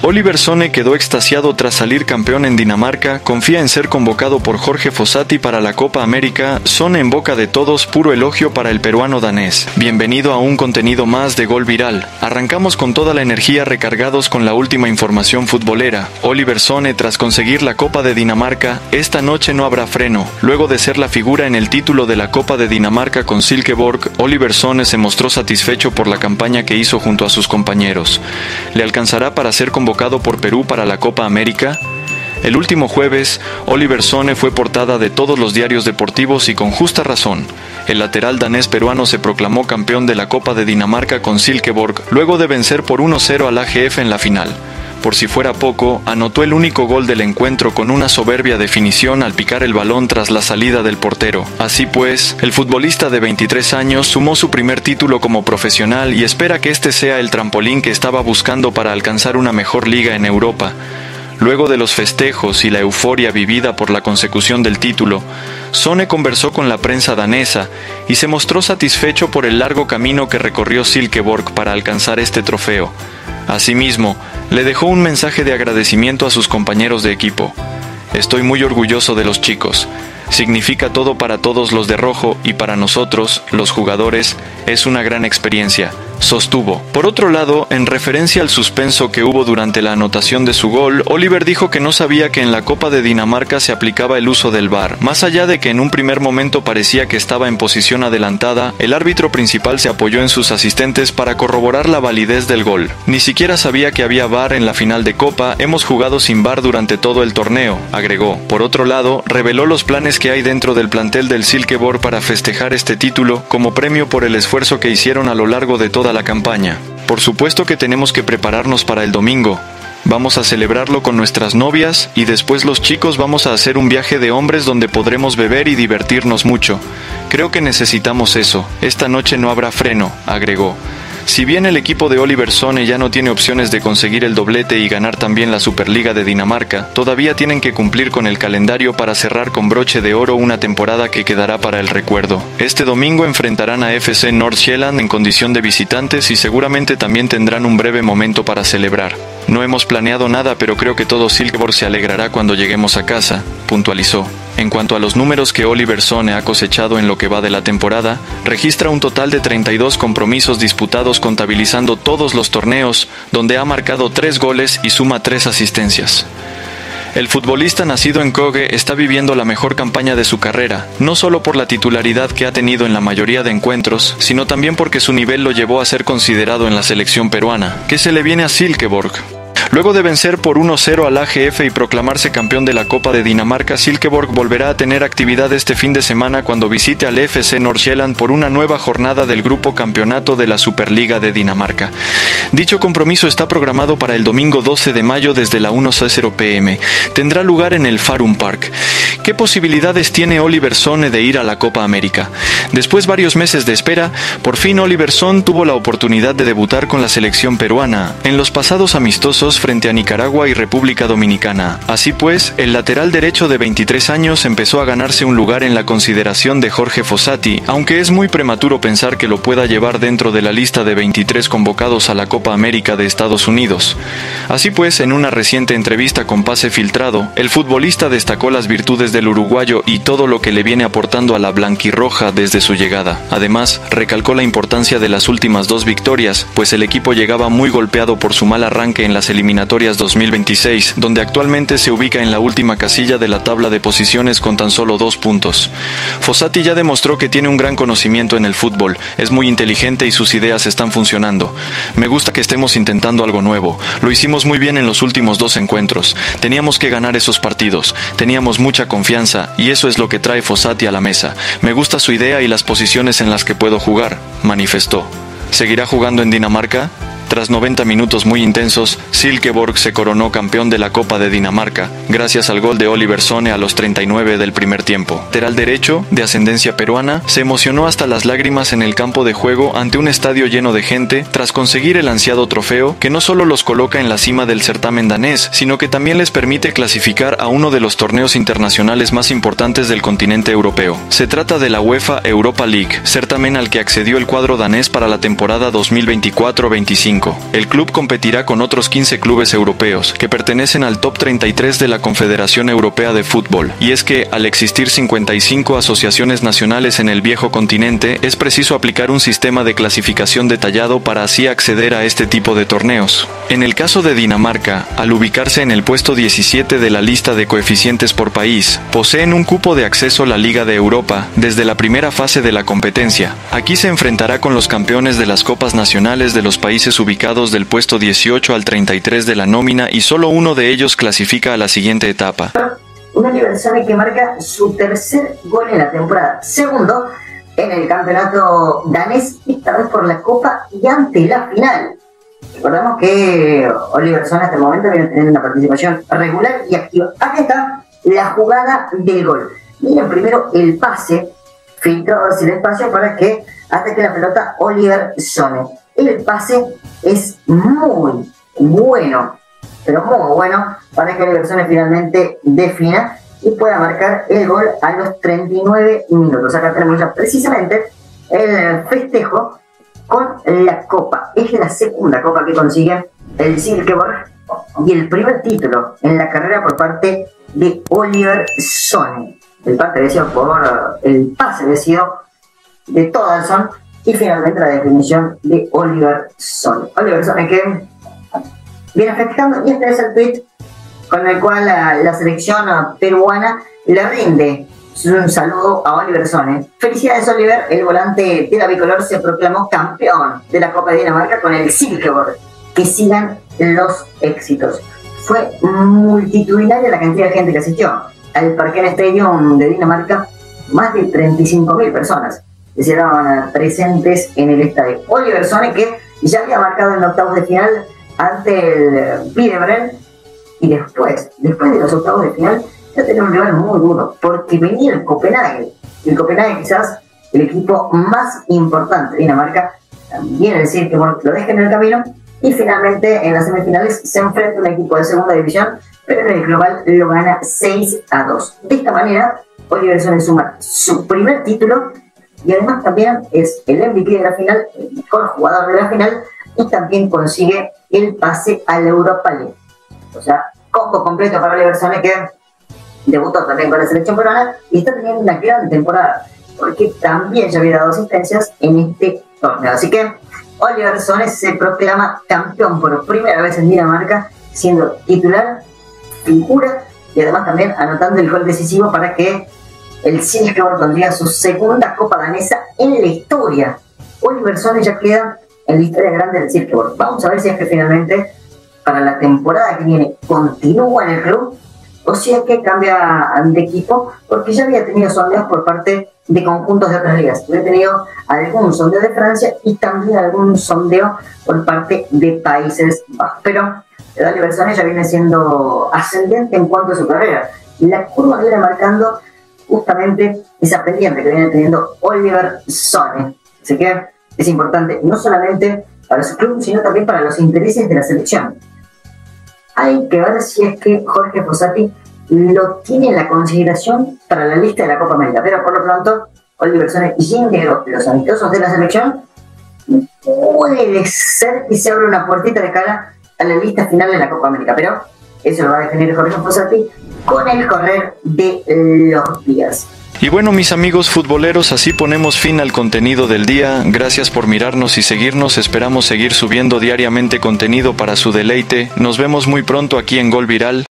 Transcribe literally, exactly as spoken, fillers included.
Oliver Sone quedó extasiado tras salir campeón en Dinamarca, confía en ser convocado por Jorge Fossati para la Copa América, Sone en boca de todos, puro elogio para el peruano danés. Bienvenido a un contenido más de Gol Viral. Arrancamos con toda la energía recargados con la última información futbolera. Oliver Sone tras conseguir la Copa de Dinamarca, esta noche no habrá freno. Luego de ser la figura en el título de la Copa de Dinamarca con Silkeborg, Oliver Sone se mostró satisfecho por la campaña que hizo junto a sus compañeros. ¿Le alcanzará para ser convocado convocado por Perú para la Copa América? El último jueves, Oliver Sone fue portada de todos los diarios deportivos y con justa razón. El lateral danés peruano se proclamó campeón de la Copa de Dinamarca con Silkeborg, luego de vencer por uno cero al A G F en la final. Por si fuera poco, anotó el único gol del encuentro con una soberbia definición al picar el balón tras la salida del portero. Así pues, el futbolista de veintitrés años sumó su primer título como profesional y espera que este sea el trampolín que estaba buscando para alcanzar una mejor liga en Europa. Luego de los festejos y la euforia vivida por la consecución del título, Sone conversó con la prensa danesa y se mostró satisfecho por el largo camino que recorrió Silkeborg para alcanzar este trofeo. Asimismo, le dejó un mensaje de agradecimiento a sus compañeros de equipo. Estoy muy orgulloso de los chicos. Significa todo para todos los de rojo y para nosotros, los jugadores, es una gran experiencia, sostuvo. Por otro lado, en referencia al suspenso que hubo durante la anotación de su gol, Oliver dijo que no sabía que en la Copa de Dinamarca se aplicaba el uso del V A R. Más allá de que en un primer momento parecía que estaba en posición adelantada, el árbitro principal se apoyó en sus asistentes para corroborar la validez del gol. Ni siquiera sabía que había V A R en la final de Copa, hemos jugado sin V A R durante todo el torneo, agregó. Por otro lado, reveló los planes que hay dentro del plantel del Silkeborg para festejar este título como premio por el esfuerzo que hicieron a lo largo de toda la campaña. Por supuesto que tenemos que prepararnos para el domingo. Vamos a celebrarlo con nuestras novias y después los chicos vamos a hacer un viaje de hombres donde podremos beber y divertirnos mucho. Creo que necesitamos eso. Esta noche no habrá freno, agregó. Si bien el equipo de Oliver Sone ya no tiene opciones de conseguir el doblete y ganar también la Superliga de Dinamarca, todavía tienen que cumplir con el calendario para cerrar con broche de oro una temporada que quedará para el recuerdo. Este domingo enfrentarán a F C Nordsjælland en condición de visitantes y seguramente también tendrán un breve momento para celebrar. No hemos planeado nada, pero creo que todo Silkeborg se alegrará cuando lleguemos a casa, puntualizó. En cuanto a los números que Oliver Sone ha cosechado en lo que va de la temporada, registra un total de treinta y dos compromisos disputados contabilizando todos los torneos, donde ha marcado tres goles y suma tres asistencias. El futbolista nacido en Køge está viviendo la mejor campaña de su carrera, no solo por la titularidad que ha tenido en la mayoría de encuentros, sino también porque su nivel lo llevó a ser considerado en la selección peruana. ¿Qué se le viene a Silkeborg? Luego de vencer por uno cero al A G F y proclamarse campeón de la Copa de Dinamarca, Silkeborg volverá a tener actividad este fin de semana cuando visite al F C Nordsjælland por una nueva jornada del grupo campeonato de la Superliga de Dinamarca. Dicho compromiso está programado para el domingo doce de mayo desde la una cero pe eme. Tendrá lugar en el Farum Park. ¿Qué posibilidades tiene Oliver Sone de ir a la Copa América? Después de varios meses de espera, por fin Oliver Sone tuvo la oportunidad de debutar con la selección peruana en los pasados amistosos frente a Nicaragua y República Dominicana. Así pues, el lateral derecho de veintitrés años empezó a ganarse un lugar en la consideración de Jorge Fossati, aunque es muy prematuro pensar que lo pueda llevar dentro de la lista de veintitrés convocados a la Copa América de Estados Unidos. Así pues, en una reciente entrevista con Pase Filtrado, el futbolista destacó las virtudes del uruguayo y todo lo que le viene aportando a la blanquirroja desde su llegada. Además, recalcó la importancia de las últimas dos victorias, pues el equipo llegaba muy golpeado por su mal arranque en las eliminatorias dos mil veintiséis, donde actualmente se ubica en la última casilla de la tabla de posiciones con tan solo dos puntos. Fossati ya demostró que tiene un gran conocimiento en el fútbol, es muy inteligente y sus ideas están funcionando. Me gusta que estemos intentando algo nuevo. Lo hicimos muy bien en los últimos dos encuentros. Teníamos que ganar esos partidos. Teníamos mucha confianza y eso es lo que trae Fossati a la mesa. Me gusta su idea y las posiciones en las que puedo jugar, manifestó. ¿Seguirá jugando en Dinamarca? Tras noventa minutos muy intensos, Silkeborg se coronó campeón de la Copa de Dinamarca, gracias al gol de Oliver Sone a los treinta y nueve del primer tiempo. Lateral derecho, de ascendencia peruana, se emocionó hasta las lágrimas en el campo de juego ante un estadio lleno de gente, tras conseguir el ansiado trofeo, que no solo los coloca en la cima del certamen danés, sino que también les permite clasificar a uno de los torneos internacionales más importantes del continente europeo. Se trata de la UEFA Europa League, certamen al que accedió el cuadro danés para la temporada dos mil veinticuatro veinticinco. cinco. El club competirá con otros quince clubes europeos, que pertenecen al top treinta y tres de la Confederación Europea de Fútbol. Y es que, al existir cincuenta y cinco asociaciones nacionales en el viejo continente, es preciso aplicar un sistema de clasificación detallado para así acceder a este tipo de torneos. En el caso de Dinamarca, al ubicarse en el puesto diecisiete de la lista de coeficientes por país, poseen un cupo de acceso a la Liga de Europa desde la primera fase de la competencia. Aquí se enfrentará con los campeones de las copas nacionales de los países ubicados del puesto dieciocho al treinta y tres de la nómina y solo uno de ellos clasifica a la siguiente etapa. Un aniversario que marca su tercer gol en la temporada, segundo en el campeonato danés, esta vez por la Copa y ante la final. Recordemos que Oliver Sonne hasta el momento viene teniendo una participación regular y activa. Aquí está la jugada del gol. Miren primero el pase filtrado hacia el espacio para que ataque la pelota Oliver Sonne. El pase es muy bueno, pero muy bueno para que Oliver Sonne finalmente defina y pueda marcar el gol a los treinta y nueve minutos. Acá tenemos ya precisamente el festejo con la copa. Es la segunda copa que consigue el Silkeborg y el primer título en la carrera por parte de Oliver Sonne. El pase había sido por el pase había sido de Thordarson y finalmente la definición de Oliver Sonne. Oliver Sonne que viene festejando y este es el tweet con el cual la, la selección peruana le rinde un saludo a Oliver Sonne. Felicidades Oliver, el volante de la bicolor se proclamó campeón de la Copa de Dinamarca con el Silkeborg. Que sigan los éxitos. Fue multitudinaria la cantidad de gente que asistió al Parken Stadium de Dinamarca, más de treinta y cinco mil personas estaban presentes en el estadio. Oliver Sonne que ya había marcado en octavos de final ante el Bielefeld y después, después de los octavos de final ya tenía un rival muy duro porque venía el Copenhague. El Copenhague quizás el equipo más importante de Dinamarca, también el Silkeborg lo deja en el camino y finalmente en las semifinales se enfrenta a un equipo de segunda división, pero en el global lo gana seis a dos. De esta manera Oliver Sonne suma su primer título y además también es el M V P de la final, el mejor jugador de la final y también consigue el pase a la Europa League. O sea, combo completo para Oliver Sonne que debutó también con la selección peruana y está teniendo una gran temporada porque también ya había dado asistencias en este torneo. Así que Oliver Sonne se proclama campeón por primera vez en Dinamarca, siendo titular, figura y además también anotando el gol decisivo para que el Silkeborg consiga su segunda Copa danesa en la historia. Oliver Sonne ya queda en la historia grande del Silkeborg. Vamos a ver si es que finalmente para la temporada que viene continúa en el club o si es que cambia de equipo, porque ya había tenido sondeos por parte de conjuntos de otras ligas. Había tenido algún sondeo de Francia y también algún sondeo por parte de Países Bajos. Pero Oliver Sonne ya viene siendo ascendente en cuanto a su carrera. La curva viene marcando justamente esa pendiente que viene teniendo Oliver Sonne. Así que es importante no solamente para su club, sino también para los intereses de la selección. Hay que ver si es que Jorge Fossati lo tiene en la consideración para la lista de la Copa América. Pero por lo pronto, Oliver Sonne y integró los amistosos de la selección. Puede ser que se abra una puertita de cara a la lista final de la Copa América. Pero eso lo va a definir Jorge Fossati con el correr de los días. Y bueno, mis amigos futboleros, así ponemos fin al contenido del día. Gracias por mirarnos y seguirnos. Esperamos seguir subiendo diariamente contenido para su deleite. Nos vemos muy pronto aquí en Gol Viral.